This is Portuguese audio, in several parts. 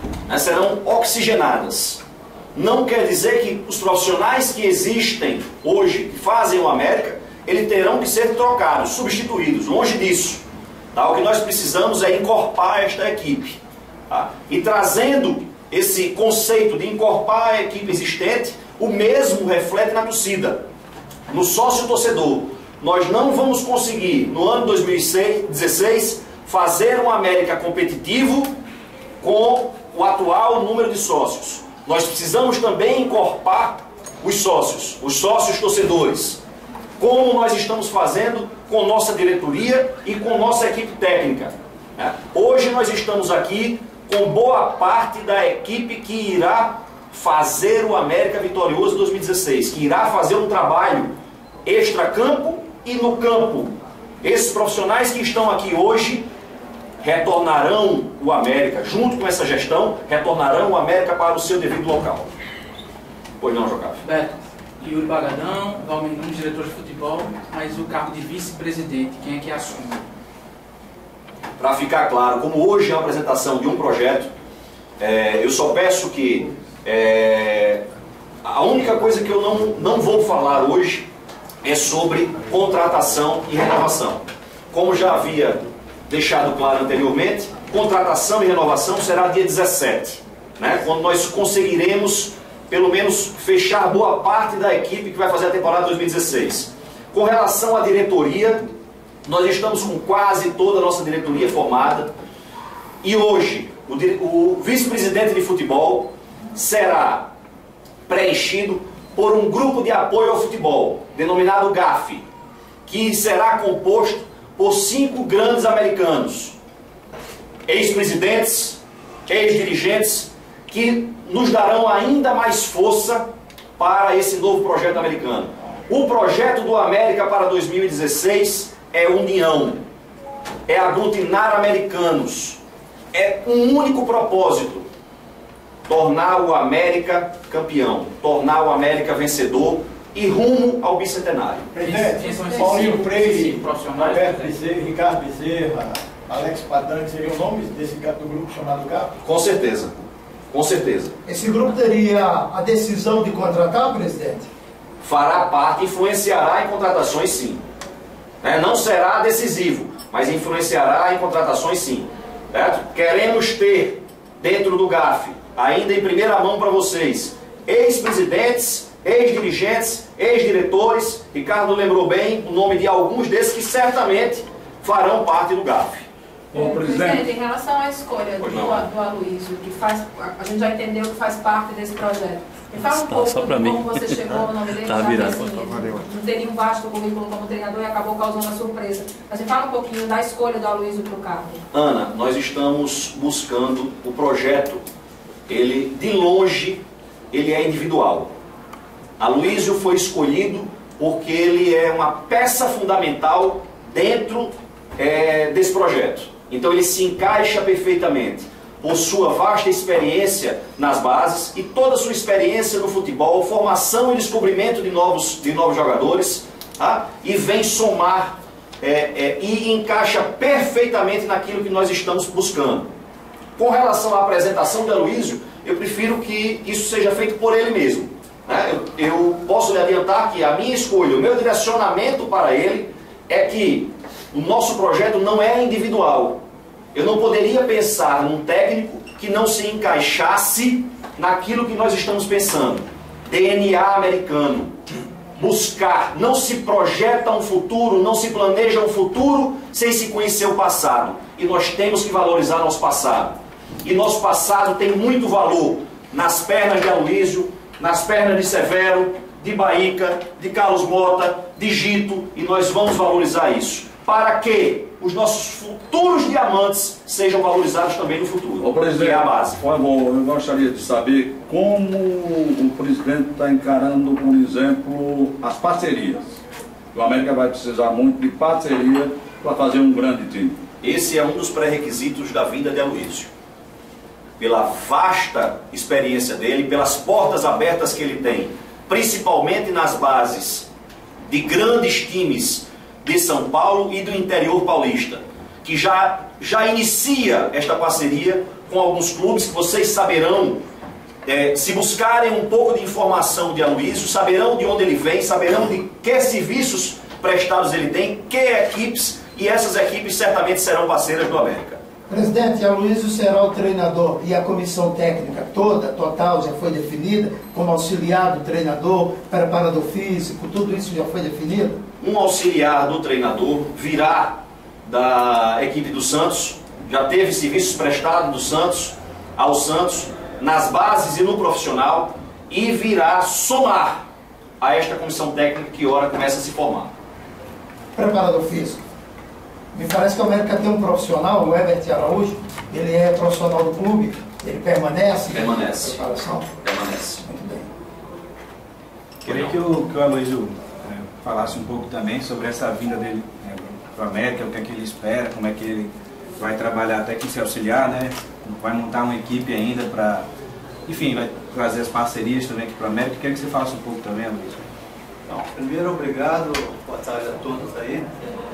né, serão oxigenadas. Não quer dizer que os profissionais que existem hoje, que fazem o América, eles terão que ser trocados, substituídos, longe disso. Tá? O que nós precisamos é encorpar esta equipe. Tá? E trazendo esse conceito de encorpar a equipe existente, o mesmo reflete na torcida, no sócio-torcedor. Nós não vamos conseguir, no ano 2016, fazer um América competitivo com o atual número de sócios. Nós precisamos também encorpar os sócios torcedores, como nós estamos fazendo com nossa diretoria e com nossa equipe técnica. Hoje nós estamos aqui com boa parte da equipe que irá fazer o América vitorioso 2016, que irá fazer um trabalho extra-campo e no campo. Esses profissionais que estão aqui hoje retornarão o América, junto com essa gestão, retornarão o América para o seu devido local. Pois não, Jocávio? Beto, Yuri Bagadão, Valmir Nunes, diretor de futebol, mas o cargo de vice-presidente, quem é que assume? Para ficar claro, como hoje é uma apresentação de um projeto, eu só peço que a única coisa que eu não vou falar hoje é sobre contratação e renovação. Como já havia deixado claro anteriormente, contratação e renovação será dia 17, né, quando nós conseguiremos pelo menos fechar boa parte da equipe que vai fazer a temporada 2016. Com relação à diretoria, nós estamos com quase toda a nossa diretoria formada e hoje o vice-presidente de futebol será preenchido por um grupo de apoio ao futebol, denominado GAF, que será composto por 5 grandes americanos, ex-presidentes, ex-dirigentes, que nos darão ainda mais força para esse novo projeto americano. O projeto do América para 2016 é união, é aglutinar americanos, é um único propósito: tornar o América campeão, tornar o América vencedor e rumo ao bicentenário. Presidente, Paulinho Freire, Roberto Bezerra, Ricardo Bezerra, Alex Padan, seriam nomes desse do grupo chamado GAP? Com certeza, com certeza. Esse grupo teria a decisão de contratar, presidente? Fará parte, influenciará em contratações sim. Não será decisivo, mas influenciará em contratações sim. Certo? Queremos ter dentro do GAF, ainda em primeira mão para vocês, ex-presidentes, ex-dirigentes, ex-diretores. Ricardo lembrou bem o nome de alguns desses que certamente farão parte do GAF. Bom, presidente, em relação à escolha do Aloysio, que a gente já entendeu que faz parte desse projeto. Me fala um pouco de como você chegou no nome dele, não teria um vasto currículo como treinador e acabou causando a surpresa. Mas me fala um pouquinho da escolha do Aloysio para o cargo. Ana, nós estamos buscando o projeto, ele de longe, ele é individual. Aloysio foi escolhido porque ele é uma peça fundamental dentro desse projeto. Então ele se encaixa perfeitamente por sua vasta experiência nas bases e toda a sua experiência no futebol, formação e descobrimento de novos jogadores, tá? E vem somar e encaixa perfeitamente naquilo que nós estamos buscando. Com relação à apresentação de Aloysio, eu prefiro que isso seja feito por ele mesmo. Eu posso lhe adiantar que a minha escolha, o meu direcionamento para ele é que o nosso projeto não é individual. Eu não poderia pensar num técnico que não se encaixasse naquilo que nós estamos pensando. DNA americano. Buscar, não se projeta um futuro, não se planeja um futuro sem se conhecer o passado. E nós temos que valorizar nosso passado. E nosso passado tem muito valor nas pernas de Aloysio, nas pernas de Severo, de Baíca, de Carlos Mota, de Gito, e nós vamos valorizar isso, para que os nossos futuros diamantes sejam valorizados também no futuro. Ô, presidente, que é a base. Por favor, eu gostaria de saber como o presidente está encarando, por exemplo, as parcerias. O América vai precisar muito de parceria para fazer um grande time. Esse é um dos pré-requisitos da vinda de Aloysio. Pela vasta experiência dele, pelas portas abertas que ele tem, principalmente nas bases de grandes times de São Paulo e do interior paulista, que já inicia esta parceria com alguns clubes que vocês saberão, se buscarem um pouco de informação de Aloysio, saberão de onde ele vem, saberão de que serviços prestados ele tem, que equipes, e essas equipes certamente serão parceiras do América. Presidente, Aloysio será o treinador e a comissão técnica toda, total, já foi definida, como auxiliar do treinador, preparador físico, tudo isso já foi definido? Um auxiliar do treinador virá da equipe do Santos, já teve serviços prestados do Santos ao Santos, nas bases e no profissional, e virá somar a esta comissão técnica que ora começa a se formar. Preparador físico. Me parece que o América tem um profissional, o Herbert Araújo, ele é profissional do clube, ele permanece? Permanece. Preparação? Permanece. Muito bem. Queria que o Aloysio falasse um pouco também sobre essa vinda dele para o América, o que é que ele espera, como é que ele vai trabalhar até que se auxiliar, né? Vai montar uma equipe ainda para, enfim, vai trazer as parcerias também aqui para o América. Queria que você falasse um pouco também, Aloysio. Então, primeiro, obrigado, boa tarde a todos aí.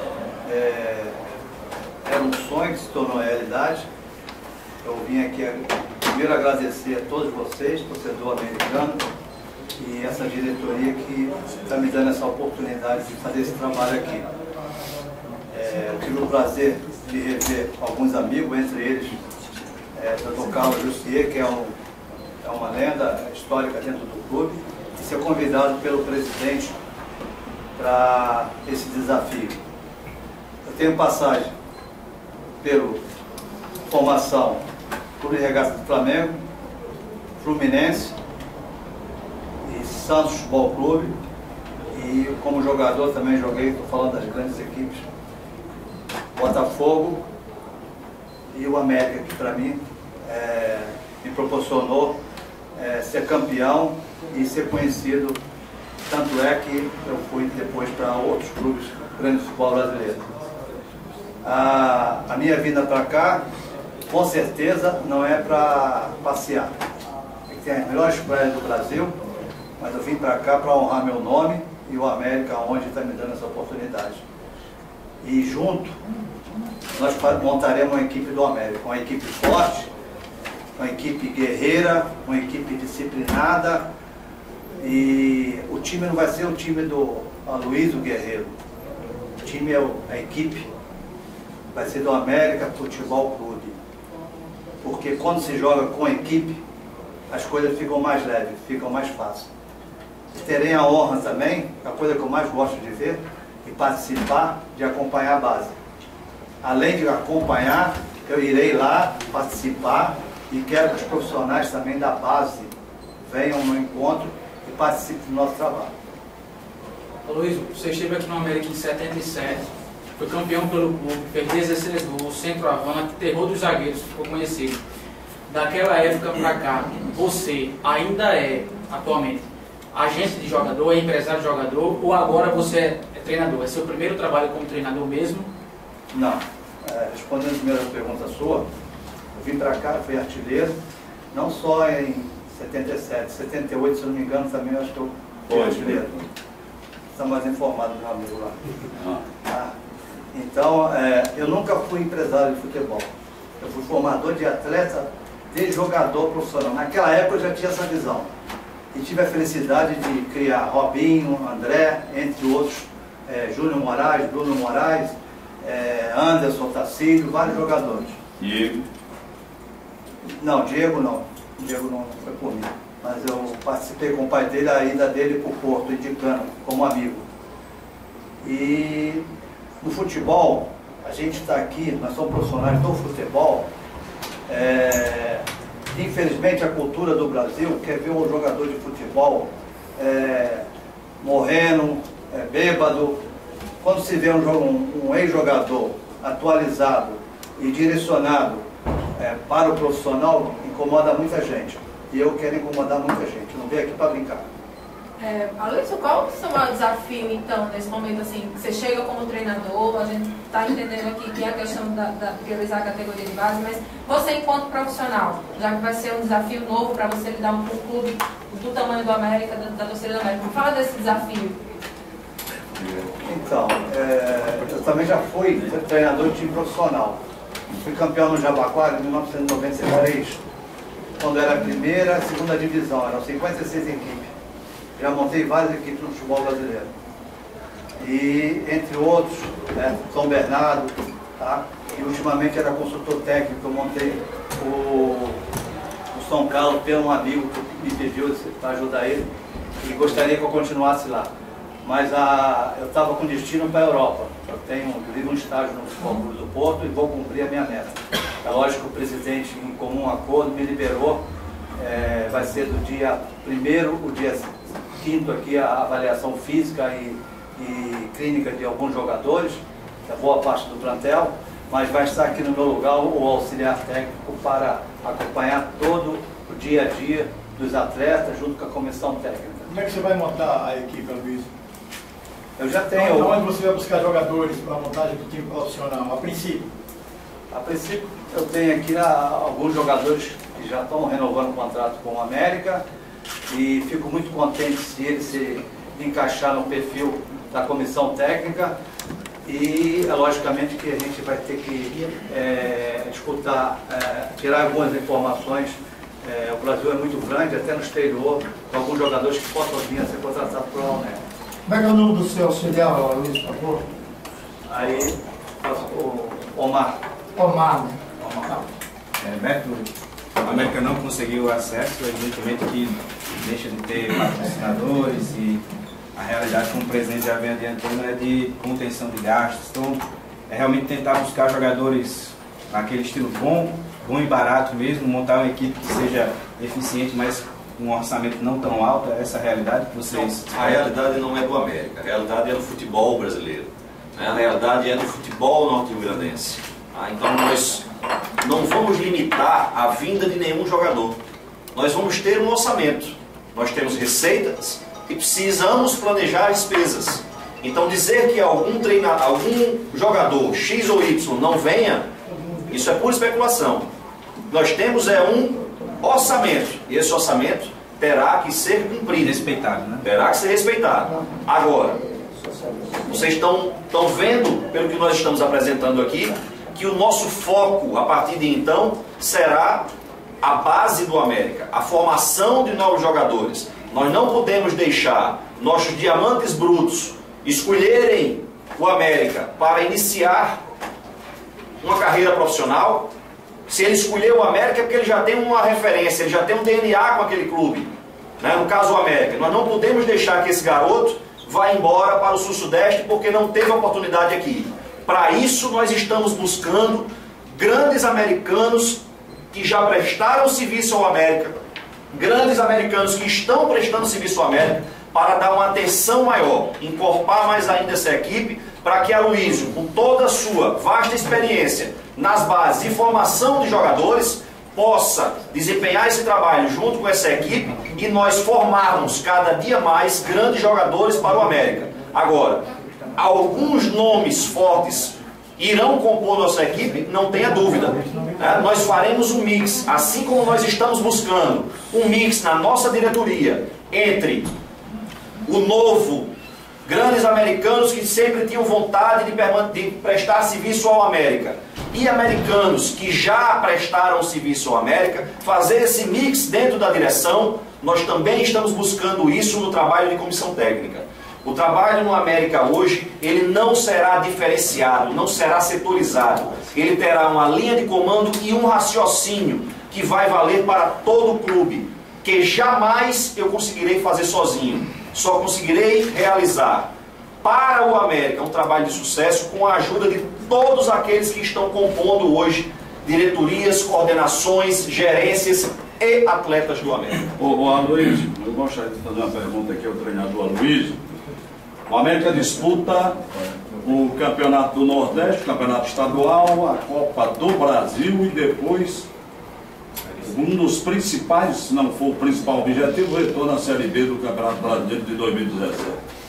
Era um sonho que se tornou realidade. Eu vim aqui primeiro agradecer a todos vocês, torcedor americano, e essa diretoria que está me dando essa oportunidade de fazer esse trabalho aqui. Eu tive o prazer de rever alguns amigos, entre eles Dr. Carlos Jussier, que é uma lenda histórica dentro do clube, e ser convidado pelo presidente para esse desafio. Eu tenho passagem pelo formação Clube de Regatas do Flamengo, Fluminense e Santos Futebol Clube, e como jogador também joguei, estou falando das grandes equipes, Botafogo e o América, que para mim me proporcionou ser campeão e ser conhecido, tanto é que eu fui depois para outros clubes grandes do futebol brasileiro. A minha vinda para cá, com certeza, não é para passear. Tem as melhores praias do Brasil, mas eu vim para cá para honrar meu nome e o América, onde está me dando essa oportunidade. E junto, nós montaremos uma equipe do América, uma equipe forte, uma equipe guerreira, uma equipe disciplinada, e o time não vai ser o time do Aloysio Guerreiro. O time a equipe vai ser do América Futebol Clube. Porque quando se joga com a equipe, as coisas ficam mais leves, ficam mais fáceis. Terei a honra também, a coisa que eu mais gosto de ver, e participar, de acompanhar a base. Além de acompanhar, eu irei lá participar e quero que os profissionais também da base venham no encontro e participem do nosso trabalho. Aloysio, você esteve aqui no América em 77, foi campeão pelo clube, fez 16 gols, centroavante, terror dos zagueiros, ficou conhecido. Daquela época para cá, você ainda é, atualmente, agente de jogador, é empresário de jogador, ou agora você é treinador? É seu primeiro trabalho como treinador mesmo? Não. Respondendo a primeira pergunta sua, eu vim para cá, fui artilheiro, não só em 77, 78, se eu não me engano, também eu acho que eu fui artilheiro. Está mais informado, meu amigo lá. Então, eu nunca fui empresário de futebol. Eu fui formador de atleta, de jogador profissional. Naquela época eu já tinha essa visão. E tive a felicidade de criar Robinho, André, entre outros, Júnior Moraes, Bruno Moraes, Anderson, Tacílio, vários jogadores. Diego? Não, Diego não. Diego não foi por mim. Mas eu participei com o pai dele, a ida dele para o Porto, indicando, como amigo. E no futebol, a gente está aqui, nós somos profissionais do futebol. Infelizmente a cultura do Brasil quer ver um jogador de futebol morrendo, bêbado. Quando se vê um ex-jogador atualizado e direcionado para o profissional, incomoda muita gente. E eu quero incomodar muita gente, não venho aqui para brincar. Aloysio, qual é o seu maior desafio, então, nesse momento, assim, que você chega como treinador, a gente está entendendo aqui que é a questão da priorizar a categoria de base, mas você, enquanto profissional, já que vai ser um desafio novo para você lidar com um clube do tamanho do América, da torcida do América, fala desse desafio. Então, eu também já fui treinador de time profissional. Fui campeão no Jabaquara em 1993, quando era a primeira e segunda divisão, eram 56 equipes. Já montei várias equipes no futebol brasileiro. E, entre outros, né, São Bernardo, tá? E ultimamente era consultor técnico, eu montei o São Carlos pelo um amigo que me pediu para ajudar ele, e gostaria que eu continuasse lá. Mas eu estava com destino para a Europa. Eu vivo um estágio no Futebol Clube do Porto e vou cumprir a minha meta. É lógico que o presidente, em comum acordo, me liberou. Vai ser do dia 1º, o dia 5º aqui, a avaliação física e clínica de alguns jogadores, da boa parte do plantel, mas vai estar aqui no meu lugar o auxiliar técnico para acompanhar todo o dia a dia dos atletas junto com a comissão técnica. Como é que você vai montar a equipe, Luiz? Eu já tenho... Então, onde você vai buscar jogadores para a montagem do time profissional, a princípio? A princípio, eu tenho aqui alguns jogadores que já estão renovando o contrato com o América e fico muito contente se eles se encaixar no perfil da comissão técnica e, logicamente, que a gente vai ter que escutar, tirar algumas informações. O Brasil é muito grande, até no exterior, com alguns jogadores que possam vir a ser contratados por América. Como é que é o nome do seu auxiliar, Luiz, por favor? Aí, o Omar. Omar, né? Omar. Beto, a América não conseguiu acesso, evidentemente que deixa de ter patrocinadores e a realidade, como o presidente já vem adiantando, é de contenção de gastos. Então, é realmente tentar buscar jogadores naquele estilo bom e barato mesmo, montar uma equipe que seja eficiente, mas um orçamento não tão alto. É essa a realidade que vocês... A realidade não é do América, a realidade é do futebol brasileiro, né? A realidade é do futebol norte-grandense. Então nós não vamos limitar a vinda de nenhum jogador. Nós vamos ter um orçamento, nós temos receitas e precisamos planejar despesas. Então dizer que algum jogador X ou Y não venha, isso é pura especulação. Nós temos um orçamento, e esse orçamento terá que ser cumprido. Respeitado, né? Terá que ser respeitado. Agora, vocês estão vendo, pelo que nós estamos apresentando aqui, que o nosso foco, a partir de então, será a base do América, a formação de novos jogadores. Nós não podemos deixar nossos diamantes brutos escolherem o América para iniciar uma carreira profissional. Se ele escolher o América é porque ele já tem uma referência, ele já tem um DNA com aquele clube, né? No caso o América. Nós não podemos deixar que esse garoto vá embora para o Sul-Sudeste porque não teve oportunidade aqui. Para isso nós estamos buscando grandes americanos que já prestaram serviço ao América, grandes americanos que estão prestando serviço ao América, para dar uma atenção maior, encorpar mais ainda essa equipe, para que a Aloysio, com toda a sua vasta experiência nas bases de formação de jogadores, possa desempenhar esse trabalho junto com essa equipe e nós formarmos cada dia mais grandes jogadores para o América. Agora, alguns nomes fortes irão compor nossa equipe, não tenha dúvida. Nós faremos um mix, assim como nós estamos buscando um mix na nossa diretoria entre o novo, grandes americanos que sempre tinham vontade de prestar serviço ao América, e americanos que já prestaram serviço ao América, fazer esse mix dentro da direção. Nós também estamos buscando isso no trabalho de comissão técnica. O trabalho no América hoje, ele não será diferenciado, não será setorizado. Ele terá uma linha de comando e um raciocínio que vai valer para todo o clube, que jamais eu conseguirei fazer sozinho. Só conseguirei realizar para o América um trabalho de sucesso com a ajuda de todos aqueles que estão compondo hoje diretorias, coordenações, gerências e atletas do América. Ô Aloysio, eu gostaria de fazer uma pergunta aqui ao treinador Aloysio. O América disputa o Campeonato do Nordeste, o Campeonato Estadual, a Copa do Brasil e depois um dos principais, se não for o principal objetivo, o retorno à Série B do Campeonato Brasileiro de 2017.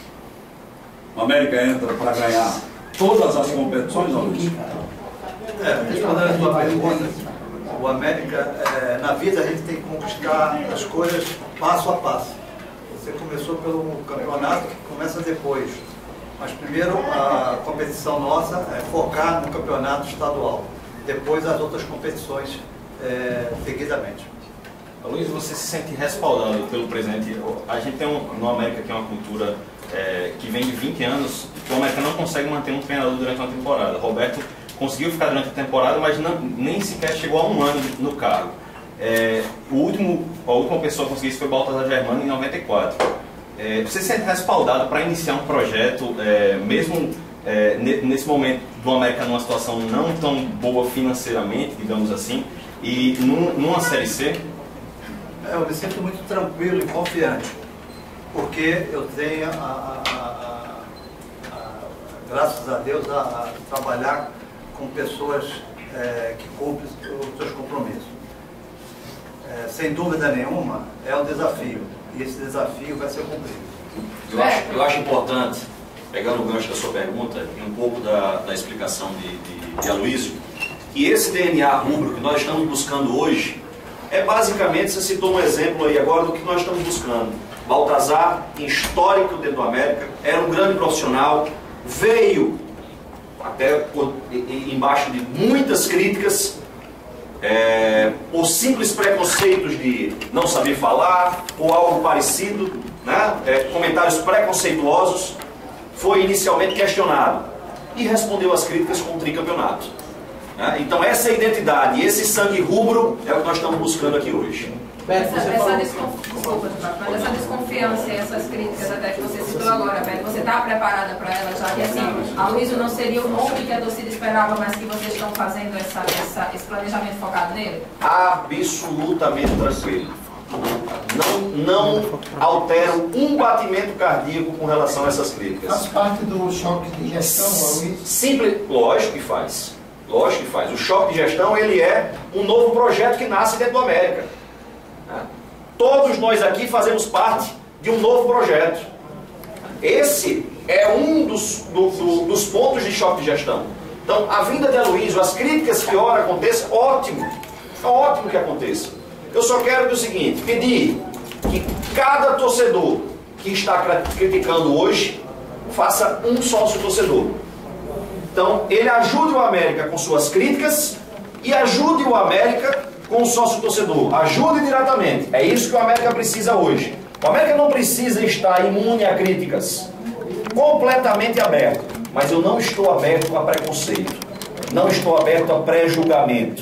O América entra para ganhar todas as competições, Aloysio? Respondendo a sua pergunta, o América, na vida a gente tem que conquistar as coisas passo a passo. Você começou pelo campeonato, que começa depois. Mas primeiro a competição nossa é focar no campeonato estadual. depois as outras competições seguidamente. Luiz, você se sente respaldado pelo presidente? A gente tem no América que é uma cultura que vem de 20 anos, que o América não consegue manter um treinador durante uma temporada. Roberto conseguiu ficar durante a temporada, mas nem sequer chegou a um ano no cargo. A última pessoa a conseguir isso foi Baltazar Germano em 94. Você se sente respaldado para iniciar um projeto, mesmo nesse momento do América numa situação não tão boa financeiramente, digamos assim, e numa Série C? Eu me sinto muito tranquilo e confiante, porque eu tenho, graças a Deus, a trabalhar com pessoas que cumprem os seus compromissos. Sem dúvida nenhuma, é um desafio, e esse desafio vai ser cumprido. Eu acho importante, pegando o gancho da sua pergunta e um pouco da explicação de Aloysio, que esse DNA rubro que nós estamos buscando hoje basicamente, você citou um exemplo aí agora do que nós estamos buscando. Baltazar, histórico dentro do América, era um grande profissional, veio até embaixo de muitas críticas, por simples preconceitos de não saber falar ou algo parecido, né? Comentários preconceituosos, foi inicialmente questionado e respondeu às críticas com o tricampeonato. Então essa identidade, esse sangue rubro é o que nós estamos buscando aqui hoje. Essa desconfiança e essas críticas até que você citou agora, Beto, você está preparada para ela já? Que assim, Aloysio não seria o nome que a torcida esperava, mas que vocês estão fazendo esse planejamento focado nele? Absolutamente tranquilo. Não altero um batimento cardíaco com relação a essas críticas. Faz parte do choque de gestão, Aloysio? Simples, lógico que faz. Lógico que faz. O choque de gestão, ele é um novo projeto que nasce dentro do América. Todos nós aqui fazemos parte de um novo projeto. Esse é um dos pontos de choque de gestão. Então, a vinda de Aloysio, as críticas que ora aconteçam, ótimo. É ótimo que aconteça. Eu só quero o seguinte, pedir que cada torcedor que está criticando hoje, faça um sócio torcedor. Então, ele ajude o América com suas críticas e ajude o América com o sócio torcedor. Ajude diretamente. É isso que o América precisa hoje. O América não precisa estar imune a críticas. Completamente aberto. Mas eu não estou aberto a preconceito. Não estou aberto a pré-julgamento.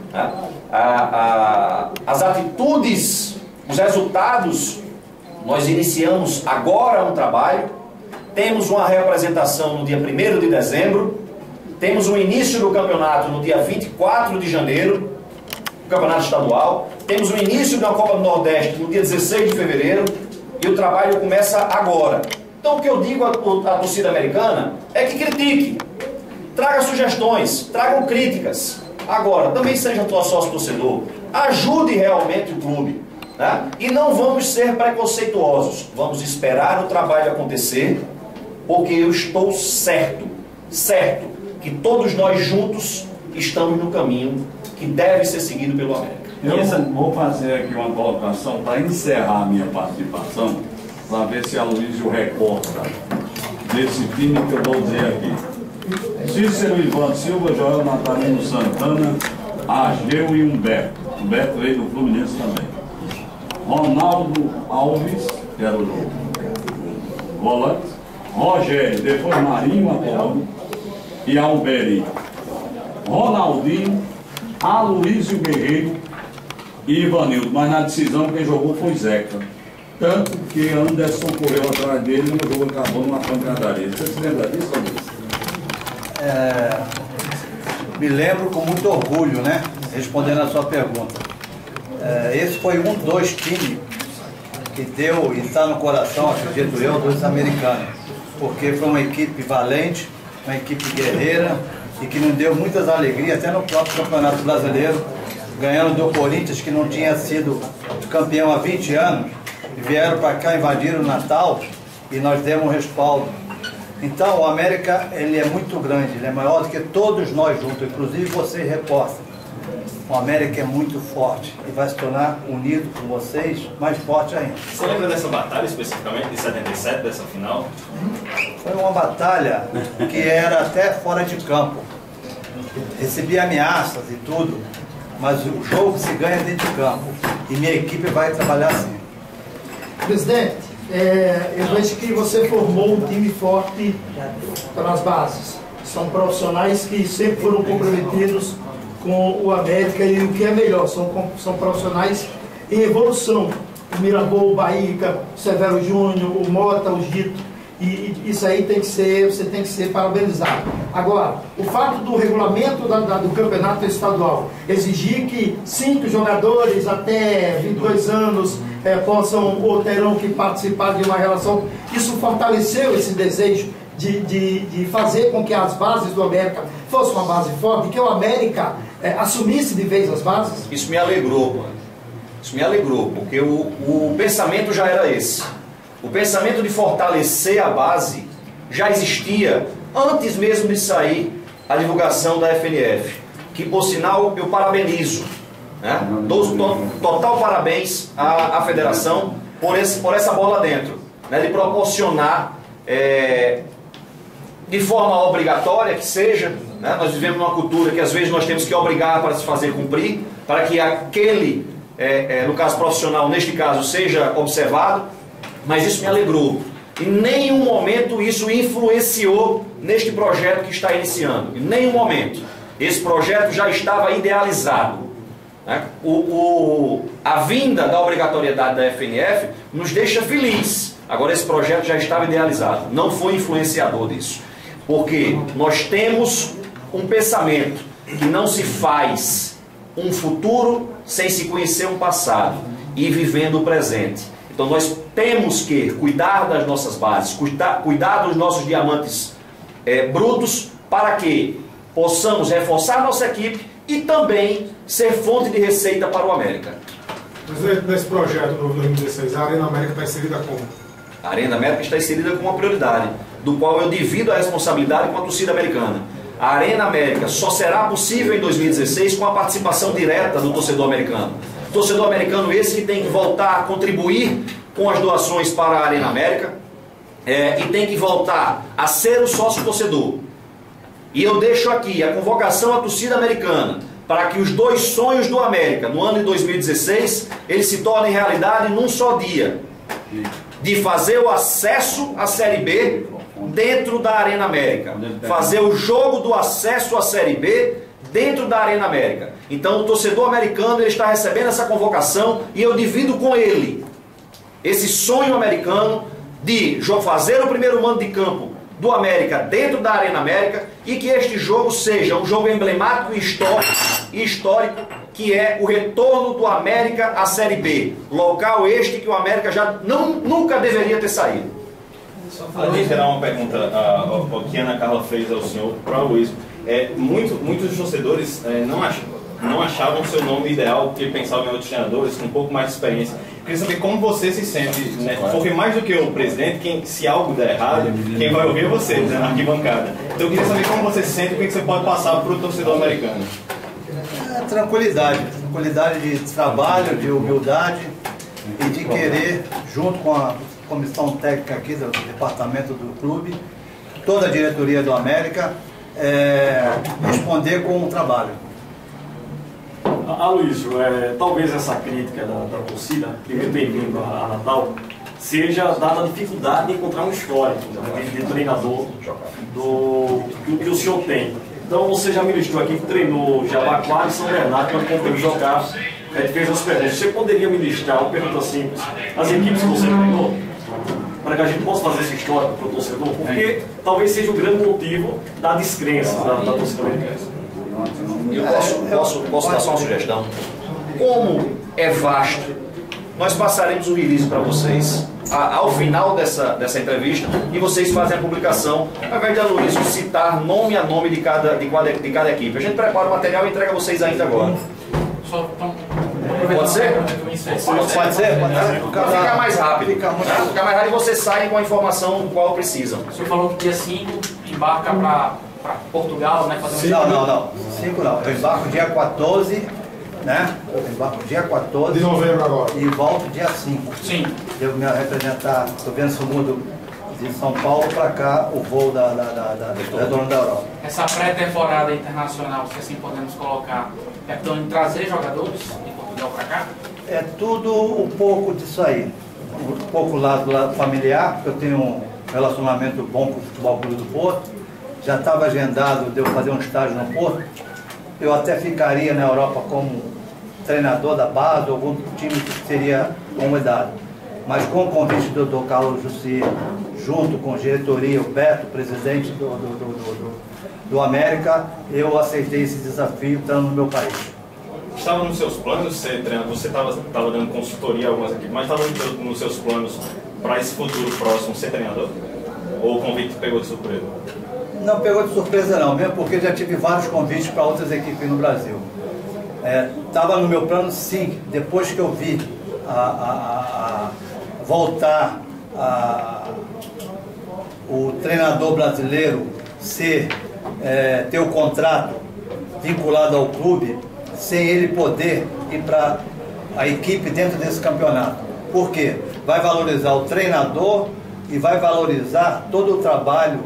As atitudes, os resultados, nós iniciamos agora um trabalho. Temos uma reapresentação no dia 1º de dezembro, temos o início do campeonato no dia 24 de janeiro, o campeonato estadual, temos o início da Copa do Nordeste no dia 16 de fevereiro, e o trabalho começa agora. Então o que eu digo à torcida americana é que critique, traga sugestões, tragam críticas. Agora, também seja sócio torcedor, ajude realmente o clube, né? E não vamos ser preconceituosos, vamos esperar o trabalho acontecer, porque eu estou certo que todos nós juntos estamos no caminho que deve ser seguido pelo América. Eu vou fazer aqui uma colocação para encerrar a minha participação, para ver se a Aloysio recorda desse time que eu vou dizer aqui. Cícero, Ivan Silva, Joel Natalino Santana, Ageu e Humberto. Humberto veio do Fluminense também. Ronaldo Alves, que era o volante. Rogério, depois Marinho Apolo e Alberi. Ronaldinho, Aloysio Guerreiro e Ivanildo. Mas na decisão quem jogou foi Zeca. Tanto que Anderson correu atrás dele e o jogo acabou numa pancadaria. Você se lembra disso, Aloysio? Me lembro com muito orgulho, né? Respondendo a sua pergunta. Esse foi um dos times que deu e está no coração, acredito eu, dos americanos. Porque foi uma equipe valente, uma equipe guerreira e que nos deu muitas alegrias, até no próprio Campeonato Brasileiro, ganhando do Corinthians, que não tinha sido campeão há 20 anos, e vieram para cá, invadiram o Natal e nós demos um respaldo. Então o América, ele é muito grande, ele é maior do que todos nós juntos, inclusive vocês repórteres. O América é muito forte e vai se tornar, unido com vocês, mais forte ainda. Você lembra dessa batalha especificamente, de 77, dessa final? Foi uma batalha que era até fora de campo. recebi ameaças e tudo, mas o jogo se ganha dentro de campo. E minha equipe vai trabalhar assim. Presidente, eu vejo que você formou um time forte para as bases. São profissionais que sempre foram comprometidos com o América e o que é melhor, são profissionais em evolução. O Mirabô, o Baíca, o Severo Júnior, o Mota, o Gito, e isso aí você tem que ser parabenizado. Agora, o fato do regulamento do campeonato estadual exigir que 5 jogadores até 22 anos possam ou terão que participar de uma relação, isso fortaleceu esse desejo de fazer com que as bases do América fossem uma base forte, que o América assumisse de vez as bases? Isso me alegrou. Isso me alegrou, porque o pensamento já era esse. O pensamento de fortalecer a base já existia antes mesmo de sair a divulgação da FNF, que, por sinal, eu parabenizo. Né? Dou total parabéns à federação por essa bola dentro, né? De proporcionar, de forma obrigatória que seja, né? Nós vivemos numa cultura que às vezes nós temos que obrigar para se fazer cumprir, para que aquele, no caso profissional, neste caso, seja observado, mas isso me alegrou. Em nenhum momento isso influenciou neste projeto que está iniciando, em nenhum momento. Esse projeto já estava idealizado. Né? A vinda da obrigatoriedade da FNF nos deixa feliz. Agora esse projeto já estava idealizado, não foi influenciador disso. Porque nós temos um pensamento que não se faz um futuro sem se conhecer um passado e vivendo o presente. Então nós temos que cuidar das nossas bases, cuidar dos nossos diamantes brutos, para que possamos reforçar nossa equipe e também ser fonte de receita para o América. Mas nesse projeto do 2016, a Arena América está inserida como? A Arena América está inserida como uma prioridade, do qual eu divido a responsabilidade com a torcida americana. A Arena América só será possível em 2016 com a participação direta do torcedor americano. O torcedor americano esse que tem que voltar a contribuir com as doações para a Arena América e tem que voltar a ser o sócio torcedor. E eu deixo aqui a convocação à torcida americana para que os 2 sonhos do América no ano de 2016 eles se tornem realidade num só dia, de fazer o acesso à Série B dentro da Arena América, fazer o jogo do acesso à Série B dentro da Arena América. Então o torcedor americano ele está recebendo essa convocação e eu divido com ele esse sonho americano de fazer o primeiro mando de campo do América dentro da Arena América e que este jogo seja um jogo emblemático e histórico, que é o retorno do América à Série B, local este que o América já nunca deveria ter saído. Além de gerar uma pergunta que a Ana Carla fez ao senhor, para o Luiz, muitos torcedores não achavam o seu nome ideal, porque pensavam em outros treinadores com um pouco mais de experiência. Eu queria saber como você se sente, né? Porque mais do que o presidente, se algo der errado, quem vai ouvir é você, né, na arquibancada. Então eu queria saber como você se sente e o que você pode passar para o torcedor americano. Tranquilidade de trabalho, de humildade e de querer, junto com a comissão técnica aqui do departamento do clube, toda a diretoria do América, responder com o trabalho. Aloysio, talvez essa crítica da torcida, primeiro bem-vindo a Natal, seja dada a dificuldade de encontrar um histórico, né, de treinador do que o senhor tem. Então você já ministrou aqui, treinou Jabaquara e São Bernardo, quando conseguiu jogar, fez as perguntas. Você poderia ministrar uma pergunta simples às equipes que você treinou? Para que a gente possa fazer esse histórico para o torcedor, porque talvez seja o grande motivo da descrença da torcida americana. Eu posso dar só uma sugestão? Como é vasto, nós passaremos o release para vocês ao final dessa entrevista e vocês fazem a publicação, ao invés de Aloysio citar nome a nome de cada equipe. A gente prepara o material e entrega a vocês ainda agora. Pode ser? Pode ser? Ficar mais rápido. Ficar mais rápido e vocês saem com a informação do qual precisam. O senhor falou que dia 5 embarca para Portugal, né? Não. 5 não. Eu embarco dia 14, né? Eu embarco dia 14 de novembro agora. E volto dia 5. Sim. Devo me representar, estou vendo se o mundo de São Paulo para cá o voo da retorno da Europa. Essa pré-temporada internacional, se assim podemos colocar, é para trazer jogadores de Portugal para cá? É tudo um pouco disso aí. Um pouco lado familiar, porque eu tenho um relacionamento bom com o Futebol Clube do Porto. Já estava agendado de eu fazer um estágio no Porto. Eu até ficaria na Europa como treinador da base, algum time que seria convidado. Mas com o convite do Dr. Carlos Jussi, junto com a diretoria, o Beto, presidente do América, eu aceitei esse desafio estando no meu país. Estava nos seus planos ser treinador? Você estava dando consultoria a algumas equipes, mas estava nos seus planos para esse futuro próximo ser treinador? Ou o convite pegou de surpresa? Não pegou de surpresa não, mesmo porque já tive vários convites para outras equipes no Brasil. Estava no meu plano sim, depois que eu vi voltar o treinador brasileiro ter o contrato vinculado ao clube, sem ele poder ir para a equipe dentro desse campeonato. Por quê? Vai valorizar o treinador e vai valorizar todo o trabalho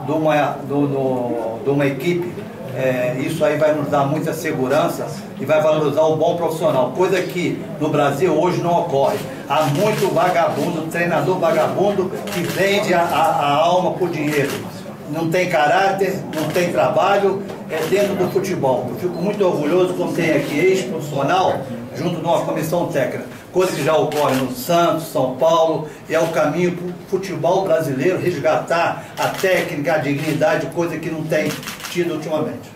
de uma equipe. Isso aí vai nos dar muita segurança e vai valorizar o bom profissional, coisa que no Brasil hoje não ocorre. Há muito vagabundo, treinador vagabundo que vende a alma por dinheiro. Não tem caráter, não tem trabalho, dentro do futebol. Eu fico muito orgulhoso quando tem aqui ex-profissional junto de uma comissão técnica, coisa que já ocorre no Santos, São Paulo, e é o caminho para o futebol brasileiro resgatar a técnica, a dignidade, coisa que não tem tido ultimamente.